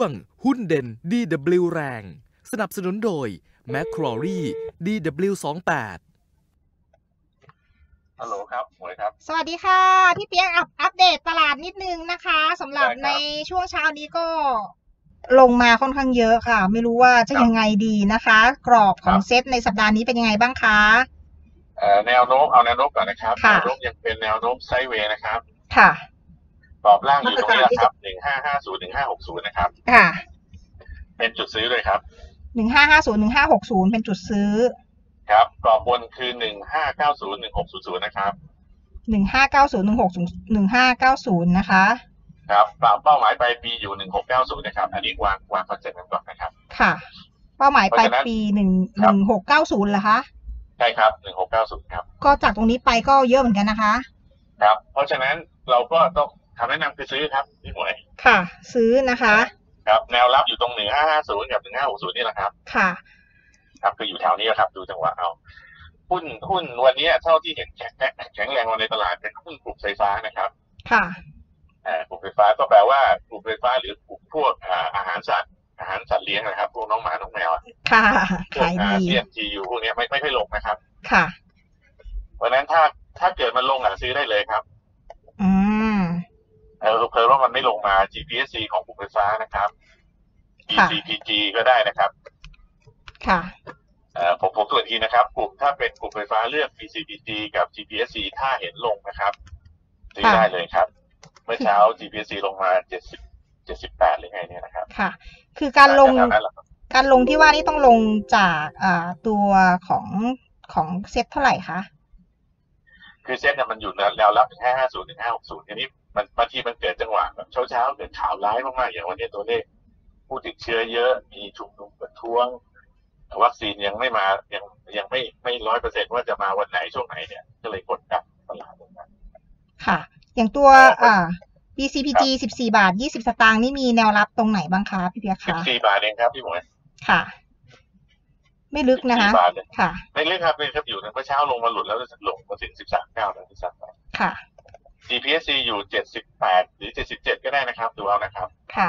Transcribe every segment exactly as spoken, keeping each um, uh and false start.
ช่วงหุ้นเด่น ดี ดับเบิลยู แรงสนับสนุนโดย Macquarie ดี ดับเบิลยู สองสิบแปดฮัลโหลครับหมวยครับสวัสดีค่ะพี่เปียกอัปอัปเดตตลาดนิดนึงนะคะสำหรับในช่วงเช้านี้ก็ลงมาค่อนข้างเยอะค่ะไม่รู้ว่าจะยังไงดีนะคะกรอบของเซตในสัปดาห์นี้เป็นยังไงบ้างคะเอ่อแนวโน้มเอาแนวโน้มก่อนนะครับแนวโน้มยังเป็นแนวโน้มไซด์เวย์นะครับค่ะกรอบล่างอยู่ตรงนี้ครับหนึ่งห้าห้าศูนย์หนึ่งห้าหกศูนย์นะครับค่ะเป็นจุดซื้อเลยครับหนึ่งห้าห้าศูนย์หนึ่งห้าหกศูนย์เป็นจุดซื้อครับกรอบบนคือหนึ่งห้าเก้าศูนย์หนึ่งหกศูนย์ศูนย์นะครับหนึ่งห้าเก้าศูนย์หนึ่งหกศูนย์หนึ่งห้าเก้าศูนย์นะคะครับเป้าหมายปลายปีอยู่หนึ่งหกเก้าศูนย์นะครับอันนี้วางวางคอนเซ็ปต์กันก่อนนะครับค่ะเป้าหมายปลายปีหนึ่งหนึ่งหกเก้าศูนย์เหรอคะใช่ครับหนึ่งหกเก้าศูนย์ครับก็จากตรงนี้ไปก็เยอะเหมือนกันนะคะครับเพราะฉะนั้นเราก็ต้องคำแนะนำคือซื้อครับพี่หมวยค่ะซื้อนะคะครับแนวรับอยู่ตรงหนึ่งห้าห้าศูนย์กับหนึ่งห้าหกศูนย์นี่แหละครับค่ะครับคืออยู่แถวนี้ครับดูจังหวะเอาหุ้นหุ้นวันนี้เท่าที่เห็นแข็งแข็งแรงในตลาดเป็นหุ้นกลุ่มไฟฟ้านะครับค่ะอ่ากลุ่มไฟฟ้าก็แปลว่ากลุ่มไฟฟ้าหรือกลุ่มพวกอ่าอาหารสัตว์อาหารสัตว์เลี้ยงนะครับพวกน้องหมาน้องแมวค่ะขายดีเซียนจีอยู่พวกนี้ไม่ไม่ค่อยลงนะครับค่ะเพราะนั้นถ้าถ้าเกิดมันลงอ่ะซื้อได้เลยครับอืมเออเพราะว่ามันไม่ลงมา จี พี เอส ซี ของกลุ่มไฟฟ้านะครับ อี ซี พี จี ก็ได้นะครับค่ะเอ่อผมผมตรวจทีนะครับกลุ่มถ้าเป็นกลุ่มไฟฟ้าเลือก อี ซี พี จี กับ จี พี เอส ซี ถ้าเห็นลงนะครับซื้อได้เลยครับเมื่อเช้า จี พี เอส ซี ลงมาเจ็ดสิบ เจ็ดสิบแปดหรือไงเนี่ยนะครับค่ะคือการลงการลงที่ว่านี่ต้องลงจากอ่าตัวของของเซ็ตเท่าไหร่คะคือเซ็ตเนี่ยมันอยู่แนวรับหนึ่งห้าห้าศูนย์ หนึ่งห้าหกศูนย์ทีนี้มันบางทีมันเกิดจังหวะแบบเช้าๆเกิดข่าวร้ายมากๆอย่างวันนี้ตัวเลขผู้ติดเชื้อเยอะมีชุมนุมประท้วงวัคซีนยังไม่มายังยังไม่ไม่ร้อยเปอร์เซ็นต์ว่าจะมาวันไหนช่วงไหนเนี่ยก็เลยกดดันตลาดลงมาค่ะอย่างตัวอ่า บี ซี พี จี สิบสี่บาทยี่สิบสตางค์นี่มีแนวรับตรงไหนบ้างคะพี่เปียกคะสิบสี่บาทเองครับพี่หมวยค่ะไม่ลึกนะคะค่ะไม่ลึกครับไม่ครับอยู่นะเมื่อเช้าลงมาหลุดแล้วลงมาถึงสิบสามเก้าแล้วที่สั่งไปค่ะจี พี เอส ซี อยู่เจ็ดสิบแปดหรือเจ็ดสิบเจ็ดก็ได้นะครับดูเอานะครับค่ะ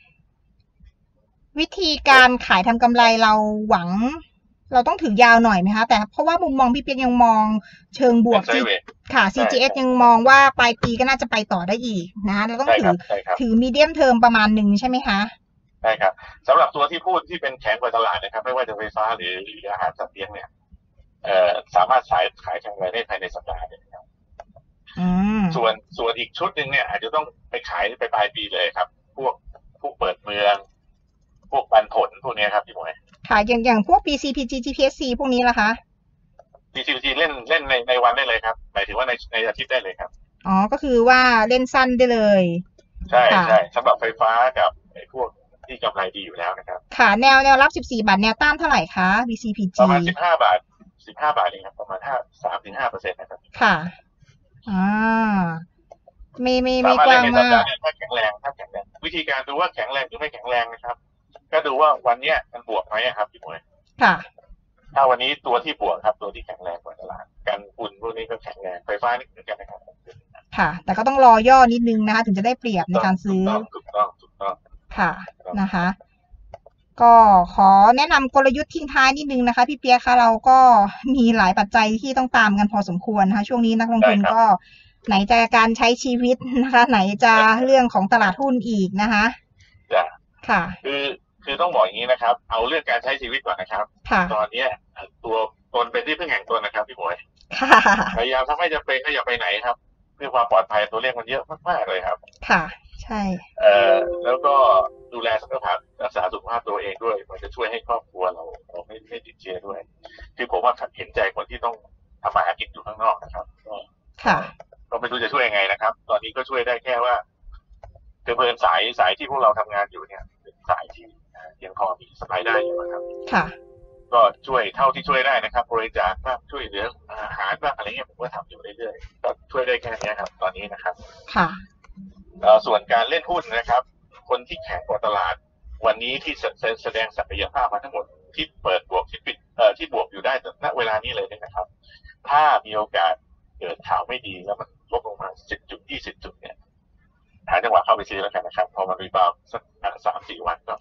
วิธีการขายทำกำไรเราหวังเราต้องถือยาวหน่อยไหมคะแต่เพราะว่ามุมมองพี่เปียกยังมองเชิงบวกค่ะ ซี จี เอส ยังมองว่าปลายปีก็น่าจะไปต่อได้อีกนะเราต้องถือถือมีเดียมเทอมประมาณหนึ่งใช่ไหมคะใช่ครับสำหรับตัวที่พูดที่เป็นแข็งกว่าตลาดนะครับไม่ว่าจะไฟฟ้าหรือหรืออาหารสัตว์เลี้ยงเนี่ยเอ่อสามารถขายขายทางรายได้ภายในสัปดาห์เดียวครับส่วนส่วนอีกชุดหนึ่งเนี่ยอาจจะต้องไปขายไปปลายปีเลยครับพวกพวกเปิดเมืองพวกปันผลพวกนี้ครับพี่หมวยค่ะอย่างอย่างพวก บี ซี พี จี จี พี เอส ซี พวกนี้ล่ะคะบี ซี พี จี เล่นเล่นในในวันได้เลยครับหมายถึงว่าในในอาทิตย์ได้เลยครับอ๋อก็คือว่าเล่นสั้นได้เลยใช่ใช่สำหรับไฟฟ้ากับไอ้พวกที่กำไรดีอยู่แล้วนะครับค่ะแนวแนวรับสิบสี่บาทแนวต้านเท่าไหร่คะ บี ซี พี จีประมาณสิบห้าบาทสิบห้าบาทเองครับประมาณห้า สามถึงห้าเปอร์เซ็นต์นะครับค่ะอ่าไม่ไม่ไม่กว้างมากถ้าแข็งแรงถ้าแข็งแรงวิธีการดูว่าแข็งแรงหรือไม่แข็งแรงนะครับก็ดูว่าวันนี้มันบวกไหมครับพี่หมวยค่ะถ้าวันนี้ตัวที่บวกครับตัวที่แข็งแรงกว่าตลาดกันฝุ่นพวกนี้ก็แข็งแรงไฟฟ้านี่เหมือนกันนะครับค่ะแต่ก็ต้องรอย่อนิดนึงนะคะถึงจะได้เปรียบในการซื้อถูกต้องถูกต้องค่ะนะคะก็ขอแนะนำกลยุทธ์ทิ้งท้ายนิดนึงนะคะพี่เปียกคะเราก็มีหลายปัจจัยที่ต้องตามกันพอสมควรนะคะช่วงนี้นักลงทุนก็ไหนจะการใช้ชีวิตนะคะไหนจะเรื่องของตลาดหุ้นอีกนะคะจ้ะค่ะคือคือต้องบอกอย่างนี้นะครับเอาเรื่องการใช้ชีวิตก่อนนะครับตอนนี้ตัวตนเป็นที่พึ่งแห่งตนนะครับพี่หมวยพยายามถ้าไม่จำเป็นก็อย่าไปไหนครับเพื่อความปลอดภัยตัวเลขมันเยอะมากๆเลยครับค่ะใช่เอ่อแล้วก็ดูแลสุขภาพรักษาสุขภาพตัวเองด้วยมันจะช่วยให้ครอบครัวเราเราไม่ไม่ติดเชื้อด้วยคือผมว่าเห็นใจคนที่ต้องทำมาหากินอยู่ข้างนอกนะครับค่ะก็ไม่รู้จะช่วยยังไงนะครับตอนนี้ก็ช่วยได้แค่ว่าคือเพิ่นสายสายที่พวกเราทำงานอยู่เนี่ยเป็นสายที่ยังพอมีสบายได้อยู่นะครับค่ะก็ช่วยเท่าที่ช่วยได้นะครับบริจาคบ้างช่วยเหลืออาหารบ้างอะไรเงี้ยผมก็ทำอยู่เรื่อยๆก็ช่วยได้แค่นี้ครับตอนนี้นะครับค่ะส่วนการเล่นหุ้นนะครับคนที่แข็งกว่าตลาดวันนี้ที่แสดงศักยภาพมาทั้งหมดที่เปิดบวกที่ปิดเอ่อที่บวกอยู่ได้ณเวลานี้เลยนะครับถ้ามีโอกาสเกิดข่าวไม่ดีแล้วมันลดลงมาสิบจุดยี่สิบจุดเนี่ยหาจังหวะเข้าไปซื้อแล้วกันนะครับพอมันรีบาวสักสามสี่วันก็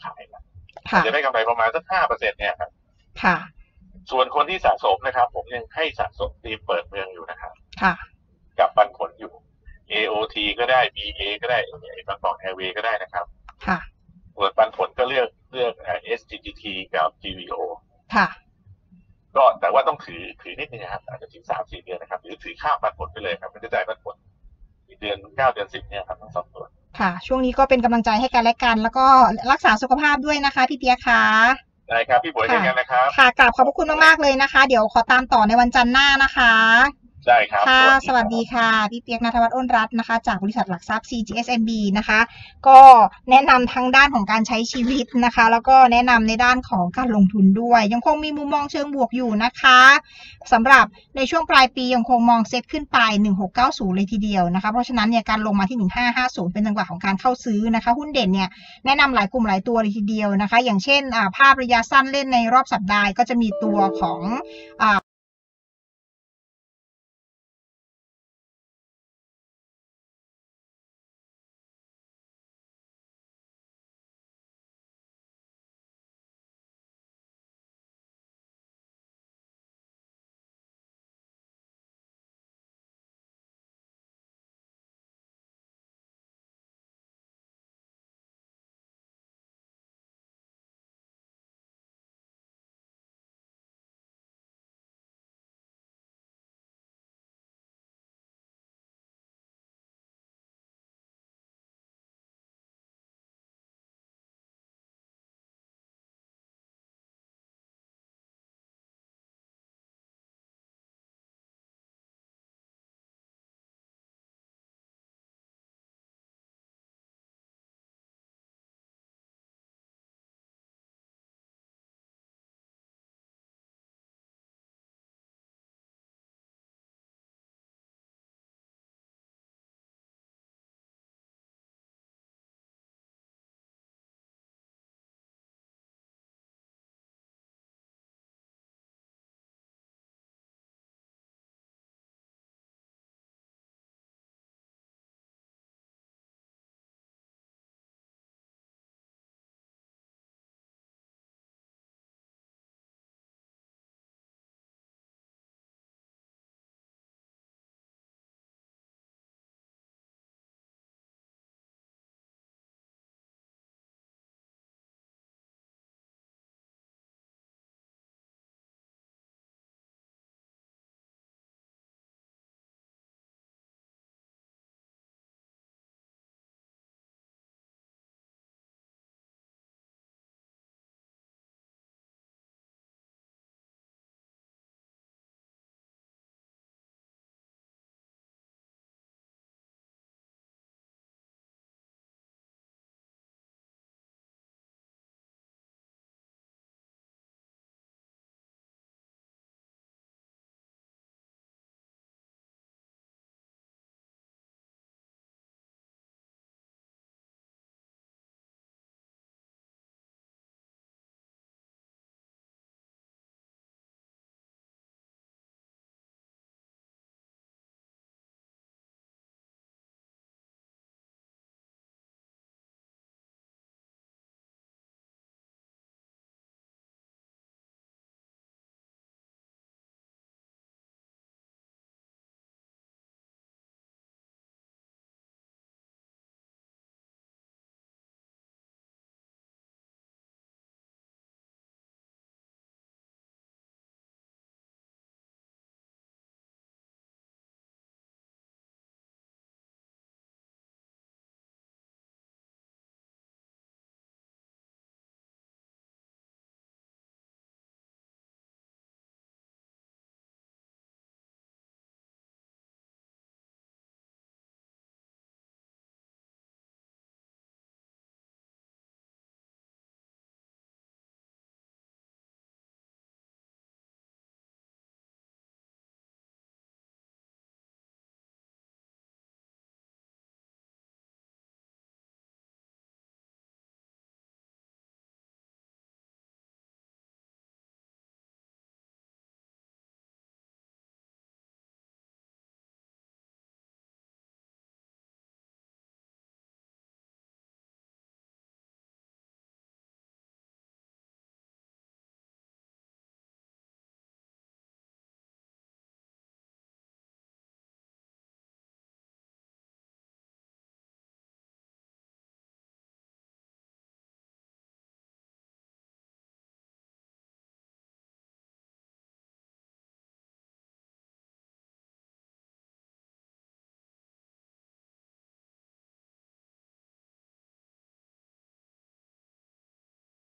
ขายนะจะได้กำไรประมาณสักห้าเปอร์เซ็นต์เนี่ยครับค่ะส่วนคนที่สะสมนะครับผมยังให้สะสมทีมเปิดเมืองอยู่นะครับค่ะกับปันผลอยู่ เอ โอ ที ก็ได้ บี เอ ก็ได้บางกอกแอร์เวย์ก็ได้นะครับค่ะส่วนปันผลก็เลือกเลือก เอส จี จี ที กับ จี วี โอค่ะก็แต่ว่าต้องถือถือนิดนึงครับอาจจะถึง สามถึงสี่ เดือนนะครับหรือถือข้ามปันผลไปเลยครับไม่ได้จ่ายปันผลอีกเดือนเก้าเดือนสิบเนี่ยครับทั้งสองตัวค่ะช่วงนี้ก็เป็นกำลังใจให้กันและกันแล้วก็รักษาสุขภาพด้วยนะคะพี่เปียกค่ะได้ครับพี่บวยเช่นกันนะครับค่ะกราบขอบพระคุณมากๆเลยนะคะเดี๋ยวขอตามต่อในวันจันทร์หน้านะคะได้ครับค่ะสวัสดีค่ะพี่เปียกณัฐวัฒน์อ้นรัตน์นะคะจากบริษัทหลักทรัพย์ ซี จี เอส เอ็ม บี นะคะก็แนะนำทั้งด้านของการใช้ชีวิตนะคะแล้วก็แนะนำในด้านของการลงทุนด้วยยังคงมีมุมมองเชิงบวกอยู่นะคะสำหรับในช่วงปลายปียังคงมองเซ็ตขึ้นไปหนึ่งหกเก้าศูนย์เลยทีเดียวนะคะเพราะฉะนั้นเนี่ยการลงมาที่หนึ่งห้าห้าศูนย์เป็นจังหวะของการเข้าซื้อนะคะหุ้นเด่นเนี่ยแนะนำหลายกลุ่มหลายตัวเลยทีเดียวนะคะอย่างเช่นอ่าภาพระยะสั้นเล่นในรอบสัปดาห์ก็จะมีตัวของอ่า